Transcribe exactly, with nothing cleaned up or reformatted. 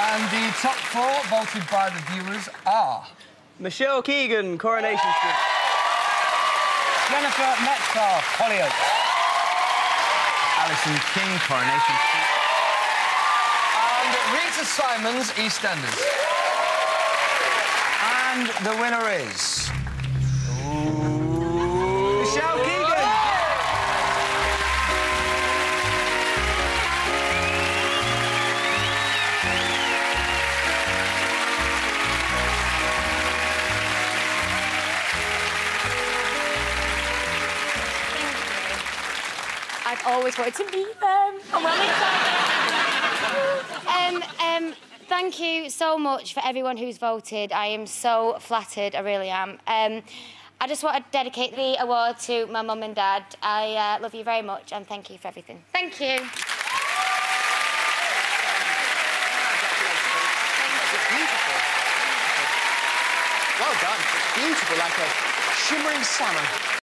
And the top four, voted by the viewers, are... Michelle Keegan, Coronation Street. Jennifer Metcalf, Hollyoaks. Alison King, Coronation Street. And Rita Simons, EastEnders. And the winner is... Ooh. Michelle Keegan! I've always wanted to meet them. I'm really excited. um, um, thank you so much for everyone who's voted. I am so flattered, I really am. Um, I just want to dedicate the award to my mum and dad. I uh, love you very much and thank you for everything. Thank you. Beautiful. Well done. Beautiful, like a shimmering salmon.